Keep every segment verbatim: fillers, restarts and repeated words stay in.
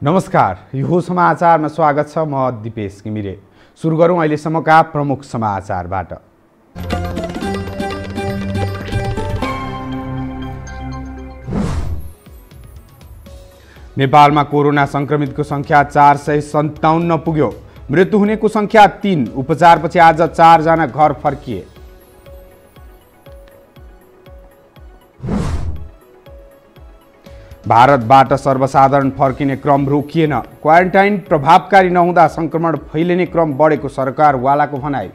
नमस्कार, यो समाचारमा स्वागत छ। म दिपेश घिमिरे। सुरु गरौँ अहिलेसम्मका प्रमुख समाचारबाट। नेपालमा कोरोना संक्रमितको संख्या चार सय सन्ताउन्न पुग्यो। मृत्यु हुनेको संख्या तीन। उपचारपछि आज चारजना घर फर्किए। भारतबाट सर्वसाधारण फर्किने क्रम रोकिएन। क्वारेन्टाइन प्रभावकारी नहुँदा संक्रमण फैलिने क्रम बढेको सरकारवालाको भनाइ।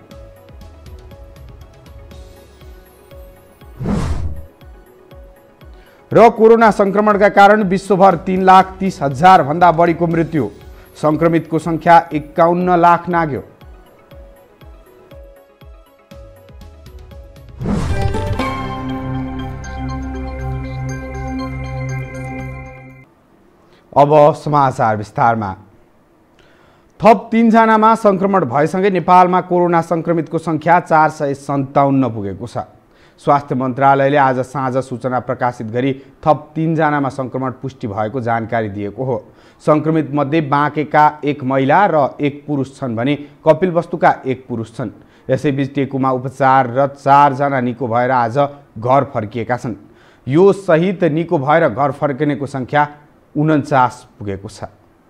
र कोरोना संक्रमणका कारण विश्वभर तीन लाख तीस हजार भन्दा बढीको मृत्यु। संक्रमितको संख्या एकाउन्न लाख नाग्यो। अब समाचार विस्तारमा। थप तीनजनामा संक्रमण भएसँगै नेपालमा कोरोना संक्रमितको संख्या चार सय सन्ताउन्न पुगेको छ। स्वास्थ्य मन्त्रालयले आज साँझ सूचना प्रकाशित गरी थप तीनजनामा संक्रमण पुष्टि भएको जानकारी दिएको हो। संक्रमित मध्ये बाँकेका एक महिला र एक पुरुष छन् भने कपिलवस्तुका एक पुरुष छन्। यसैबीच टेकुमा उपचाररत चारजना निको भएर आज घर फर्किएका छन्। यो सहित निको भएर घर फर्किनेको संख्या उन्चास पुगेको छ।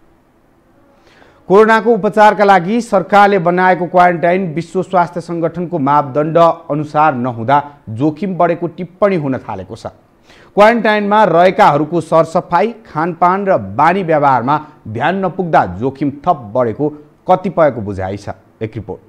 कोरोनाको उपचारका लागि सरकारले बनाएको क्वारेन्टाइन विश्व स्वास्थ्य संगठनको मापदण्ड अनुसार नहुँदा जोखिम बढेको टिप्पणी हुन थालेको छ। क्वारेन्टाइनमा रहेकाहरूको सरसफाई, खानपान र बानी व्यवहारमा ध्यान नपुग्दा जोखिम थप बढेको कतिपयको बुझाइ छ। एक रिपोर्ट।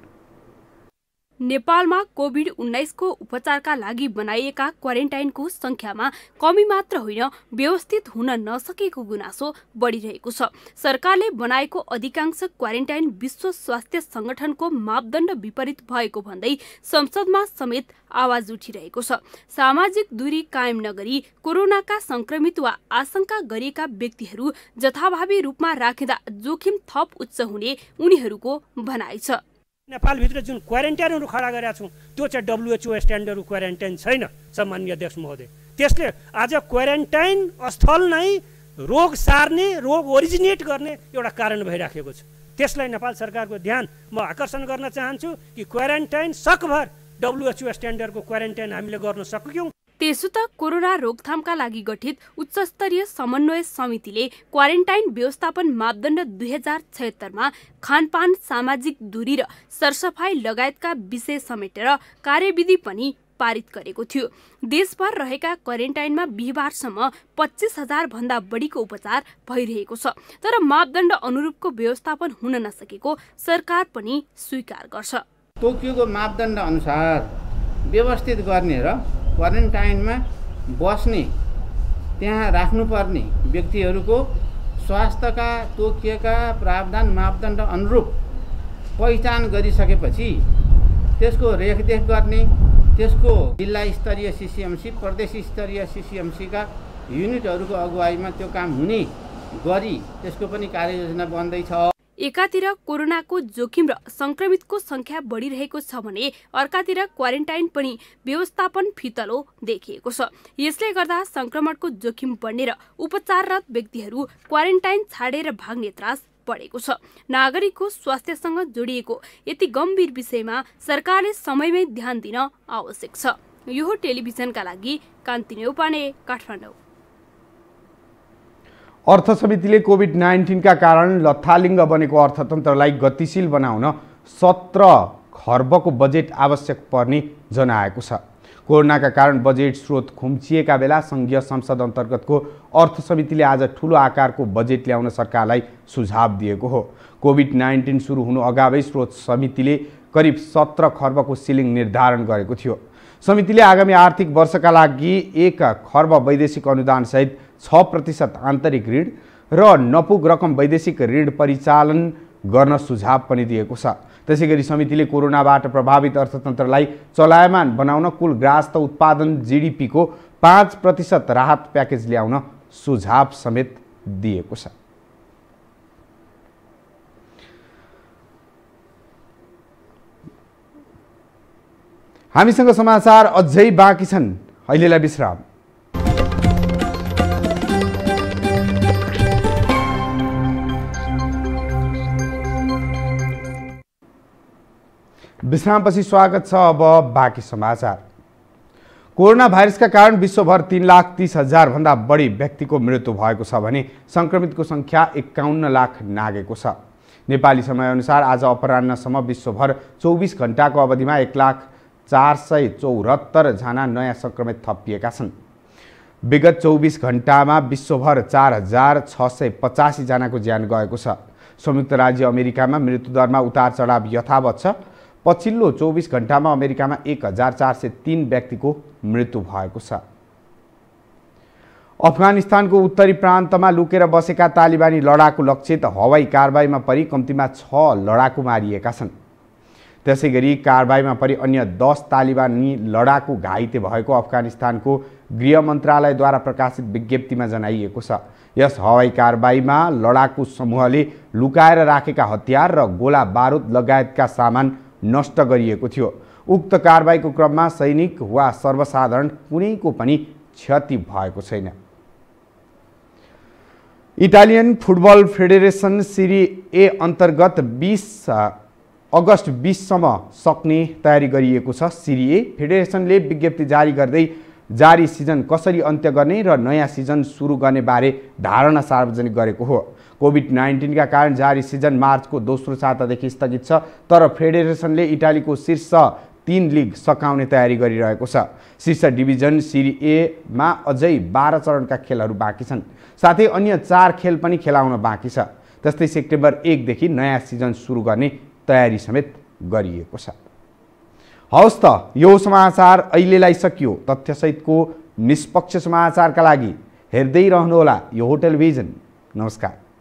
नेपालमा कोभिड उन्नाइस को उपचारका लागि बनाइएका क्वारेन्टाइनको संख्यामा कमी मात्र होइन, व्यवस्थित हुन नसकेको गुनासो बढिरहेको छ। सरकारले बनाएको अधिकांश क्वारेन्टाइन विश्व स्वास्थ्य संगठनको मापदण्ड विपरीत भएको भन्दै संसदमा समेत आवाज उठिरहेको छ। सामाजिक दूरी कायम नगरी कोरोनाका संक्रमित वा आशंका गरिएका व्यक्तिहरू जथाभावी रूपमा राखिँदा जोखिम थप उच्च हुने उनीहरूको भनाइ छ। नेपालभित्र जुन क्वारेन्टाइनहरू खडा गरेका छौँ त्यो चाहिँ डब्लुएचओ स्ट्यान्डर्डको क्वारेन्टाइन छैन सम्माननीय अध्यक्ष महोदय। त्यसले आज क्वारेन्टाइन स्थल नै रोग सार्ने, रोग ओरिजिनेट गर्ने एउटा कारण भइराखेको छ। त्यसलाई नेपाल सरकारको ध्यान म आकर्षण गर्न चाहन्छु कि क्वारेन्टाइन सकभर डब्लुएचओ स्ट्यान्डर्डको क्वारेन्टाइन हामीले गर्न सक्यौँ। त्यसो त कोरोना रोकथामका लागि गठित उच्चस्तरीय समन्वय समितिले क्वारेन्टाइन व्यवस्थापन मापदण्ड दुई हजार छयत्तरमा खानपान, सामाजिक दूरी र सरसफाई लगायतका विषय समेटेर कार्यविधि पनि पारित गरेको थियो। देशभर रहेका क्वारेन्टाइनमा बिहिबारसम्म पच्चीस हजार भन्दा बढीको उपचार भइरहेको छ। तर मापदण्ड अनुरूपको व्यवस्थापन हुन नसकेको सरकार पनि स्वीकार गर्छ। तोकिएको मापदण्ड अनुसार व्यवस्थित गर्ने र क्वारेन्टाइनमा बस्ने, त्यहाँ राख्नुपर्ने व्यक्तिहरूको स्वास्थ्यका तोकिएका प्रावधान मापदण्ड अनुरूप पहिचान गरिसकेपछि त्यसको रेखदेख गर्ने, त्यसको जिल्ला स्तरीय सिसिएमसी, प्रदेश स्तरीय सिसिएमसीका युनिटहरूको अगुवाईमा त्यो काम हुने गरी त्यसको पनि कार्ययोजना बन्दैछ। एकातिर कोरोनाको जोखिम र संक्रमितको संख्या बढिरहेको छ भने अर्कातिर क्वारेन्टाइन पनि व्यवस्थापन फितलो देखिएको छ। यसले गर्दा संक्रमणको जोखिम बढ्ने र उपचाररत व्यक्तिहरू क्वारेन्टाइन छाडेर भाग्ने त्रास बढेको छ। नागरिकको स्वास्थ्यसँग जोडिएको यति गम्भीर विषयमा सरकारले समयमै ध्यान दिन आवश्यक छ। यो टेलिभिजनका लागि कान्ति नेउपाने, काठमाडौँ। अर्थ समितिले कोभिड नाइन्टिनका कारण लथालिङ्ग बनेको अर्थतन्त्रलाई गतिशील बनाउन सत्र खर्बको बजेट आवश्यक पर्ने जनाएको छ। कोरोनाका कारण बजेट स्रोत खुम्चिएका बेला संघीय संसद अन्तर्गतको अर्थ समितिले आज ठूलो आकारको बजेट ल्याउन सरकारलाई सुझाव दिएको हो। कोभिड नाइन्टिन सुरु हुनु अगावै स्रोत समितिले करिब सत्र खर्बको सिलिङ निर्धारण गरेको थियो। समितिले आगामी आर्थिक वर्षका लागि एक खर्ब वैदेशिक अनुदान सहित छ प्रतिशत आन्तरिक ऋण र नपुग रकम वैदेशिक ऋण परिचालन गर्न सुझाव पनि दिएको छ। त्यसैगरी समितिले कोरोनाबाट प्रभावित अर्थतन्त्रलाई चलायमान बनाउन कुल ग्राहस्थ उत्पादन जीडीपी को पाँच प्रतिशत राहत प्याकेज ल्याउन सुझाव समेत दिएको छ। हामीसँग समाचार अझै बाँकी छन्, अहिलेलाई विश्राम। विश्रामपछि स्वागत छ। अब बाँकी समाचार। कोरोना भाइरसका कारण विश्वभर तीन लाख तीस हजार भन्दा बढी व्यक्तिको मृत्यु भएको छ भने संक्रमितको संख्या एकाउन्न लाख नागेको छ। नेपाली समयअनुसार आज अपराह्नसम्म विश्वभर चौबिस घण्टाको अवधिमा एक लाख चार सय चौहत्तर जना नयाँ संक्रमित थपिएका छन्। विगत चौबिस घण्टामा विश्वभर चार हजार छ सय पचासी जनाको ज्यान गएको छ। संयुक्त राज्य अमेरिकामा मृत्युदरमा उतार चढाव यथावत छ। पछिल्लो चौबिस घण्टामा अमेरिकामा एक हजार चार सय तीन व्यक्तिको मृत्यु भएको छ। अफगानिस्तानको उत्तरी प्रान्तमा लुकेर बसेका तालिबानी लडाकु लक्षित हवाई कारबाहीमा परि कम्तीमा छ लडाकु मारिएका छन्। त्यसैगरी कारबाहीमा परि अन्य दस तालिबानी लडाकु घाइते भएको अफगानिस्तानको गृह मन्त्रालयद्वारा प्रकाशित विज्ञप्तिमा जनाइएको छ। यस हवाई कारबाहीमा लडाकु समूहले लुकाएर राखेका हतियार र गोला बारुद लगायतका सामान नष्ट गरिएको थियो। उक्त कारबाहीको क्रममा सैनिक वा सर्वसाधारण कुनैको पनि क्षति भएको छैन। Italian football federation Serie A अन्तर्गत बीस अगस्त बीससम्म सक्ने तयारी गरिएको छ। सिरी ए फेडरेसनले विज्ञप्ति जारी गर्दै जारी सिजन कसरी अन्त्य गर्ने र नयाँ सिजन सुरु गर्ने बारे धारणा सार्वजनिक गरेको हो। कोभिड नाइन्टीन का कारण जारी सिजन मार्चको दोस्रो सातादेखि स्थगित छ, तर फेडरेसनले इटालीको शीर्ष तीन लिग सकाउने तयारी गरिरहेको छ। शीर्ष डिभिजन सिरी एमा अझै बाह्र चरणका खेलहरू बाँकी छन्, साथै अन्य चार खेल पनि खेलाउन बाँकी छ। त्यस्तै सेप्टेम्बर एकदेखि नयाँ सिजन सुरु गर्ने तयारी समेत गरिएको छ। हवस् त, यो समाचार अहिलेलाई सकियो। तथ्यसहितको निष्पक्ष समाचारका लागि हेर्दै रहनुहोला यो होटल भिजन। नमस्कार।